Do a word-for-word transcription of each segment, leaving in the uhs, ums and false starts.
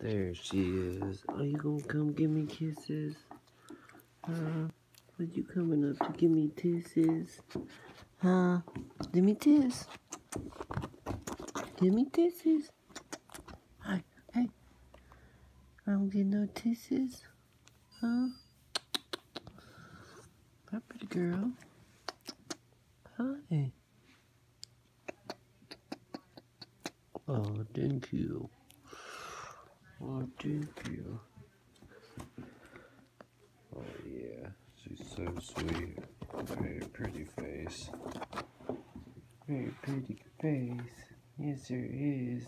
There she is. Are you gonna come give me kisses? Huh? Are you coming up to give me kisses? Huh? Give me kiss. Give me kisses. Hi, hey. I don't get no kisses. Huh? Hi, pretty girl. Hi. Oh, thank you. Oh, thank you. Oh, yeah. She's so sweet. Very pretty face. Very pretty face. Yes, there is.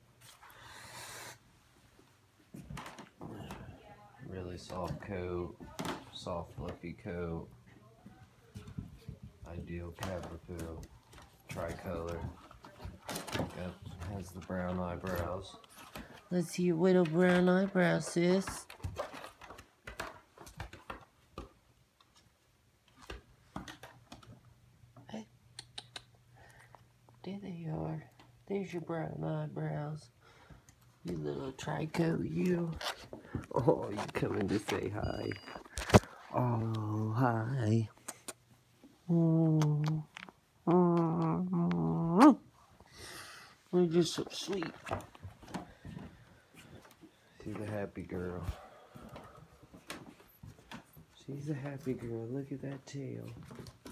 Really soft coat. Soft, fluffy coat. Ideal Cavapoo. Tricolor. Got, has the brown eyebrows. Let's see your little brown eyebrows, sis. Hey. There they are. There's your brown eyebrows. You little trico, you. Oh, you coming to say hi. Oh, hi. Mm. Mm. You're just so sweet. She's a happy girl. She's a happy girl. Look at that tail.